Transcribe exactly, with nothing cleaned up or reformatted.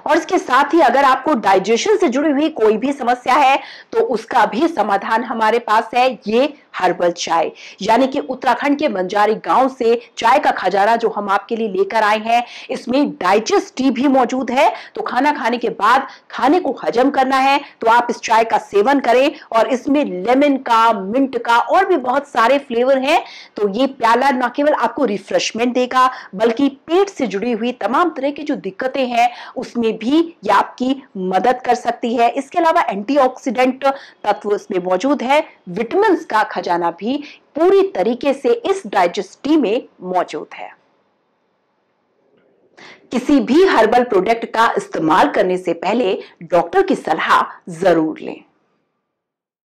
और इसके साथ ही अगर आपको डाइजेशन से जुड़ी हुई कोई भी समस्या है तो उसका भी समाधान हमारे पास है, ये हर्बल चाय। यानी कि उत्तराखंड के बंजारी गांव से चाय का खजाना जो हम आपके लिए लेकर आए हैं, इसमें डाइजेस्ट टी भी मौजूद है। तो खाना खाने के बाद खाने को हजम करना है तो आप इस चाय का सेवन करें, और इसमें लेमन का, मिंट का और भी बहुत सारे फ्लेवर हैं। तो ये प्याला न केवल आपको रिफ्रेशमेंट देगा बल्कि पेट से जुड़ी हुई तमाम तरह की जो दिक्कतें हैं उसमें भी ये आपकी मदद कर सकती है। इसके अलावा एंटीऑक्सीडेंट तत्व इसमें मौजूद है, विटामिन का खजाना भी पूरी तरीके से इस डाइजेस्ट टी में मौजूद है। किसी भी हर्बल प्रोडक्ट का इस्तेमाल करने से पहले डॉक्टर की सलाह जरूर लें।